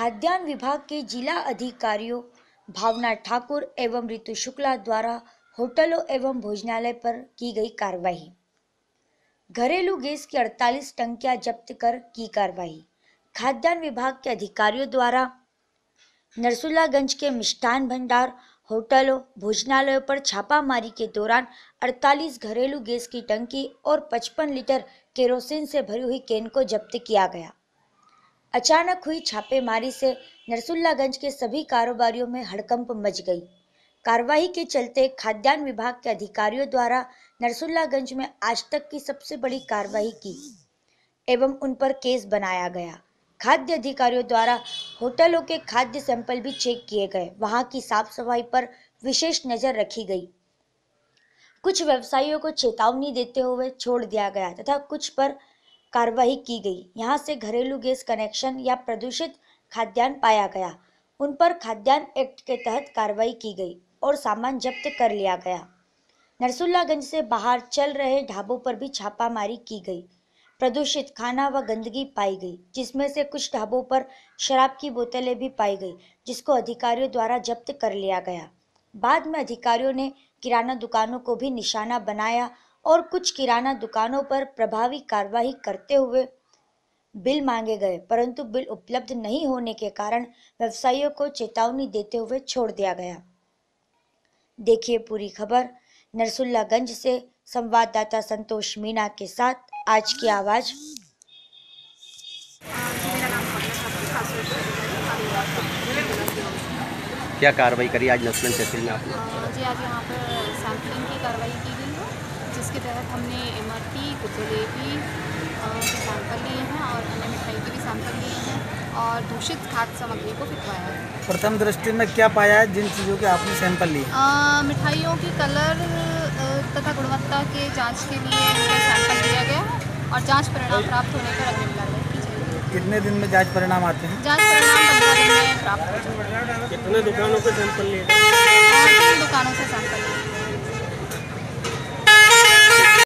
खाद्यान्न विभाग के जिला अधिकारियों भावना ठाकुर एवं ऋतु शुक्ला द्वारा होटलों एवं भोजनालय पर की गई कार्रवाई। घरेलू गैस की 48 टंकियां जब्त कर की कार्रवाई। खाद्यान्न विभाग के अधिकारियों द्वारा नरसुल्लागंज के मिष्ठान भंडार, होटलों, भोजनालयों पर छापामारी के दौरान 48 घरेलू गैस की टंकी और 55 लीटर केरोसिन से भरी हुई कैन को जब्त किया गया। अचानक हुई छापेमारी से नरसुल्लागंज के सभी कारोबारियों में हड़कंप मच गई। कार्रवाई के चलते खाद्यान्न विभाग के अधिकारियों द्वारा नरसुल्लागंज में आज तक की सबसे बड़ी कार्रवाई की एवं उन पर केस बनाया गया। खाद्य अधिकारियों द्वारा होटलों के खाद्य सैंपल भी चेक किए गए। वहां की साफ सफाई पर विशेष नजर रखी गई। कुछ व्यवसायियों को चेतावनी देते हुए छोड़ दिया गया तथा कुछ पर कार्रवाई की गई। यहां से घरेलू गैस कनेक्शन या प्रदूषित खाद्यान्न पाया गया, उन पर खाद्यान्न एक्ट के तहत कार्रवाई की गई और सामान जब्त कर लिया गया। नरसुल्लागंज से बाहर चल रहे ढाबों पर भी छापामारी की गई। प्रदूषित खाना व गंदगी पाई गई, जिसमें से कुछ ढाबों पर शराब की बोतलें भी पाई गई, जिसको अधिकारियों द्वारा जब्त कर लिया गया। बाद में अधिकारियों ने किराना दुकानों को भी निशाना बनाया और कुछ किराना दुकानों पर प्रभावी कार्रवाई करते हुए बिल मांगे गए, परंतु बिल उपलब्ध नहीं होने के कारण व्यवसायियों को चेतावनी देते हुए छोड़ दिया गया। देखिए पूरी खबर नरसुल्लागंज से संवाददाता संतोष मीना के साथ आज की आवाज। क्या कार्रवाई करी आज नरसुल्लागंज तहसील में आपने? जी आज यहाँ पर सैंपलिंग की कार्रवाई की गई है, जिसके तहत हमने इमरती, जलेबी के सैंपल लिए हैं और अन्य मिठाई के भी सैंपल लिए हैं और दूषित खाद्य सामग्री को फिटवाया है। प्रथम दृष्टि में क्या पाया है जिन चीज़ों के आपने सैंपल लिए? मिठाइयों की कलर तथा गुणवत्ता के जांच के लिए इनका सैंपल लिया गया है और जांच परिणाम प्राप्त होने पर अग्रिम कार्रवाई की जाएगी। कितने दिन में जांच परिणाम आते हैं? जांच परिणाम 15 दिन में प्राप्त हो जाएगा। कितने दुकानों के सैंपल लिए? 3 दुकानों से सैंपल लिए।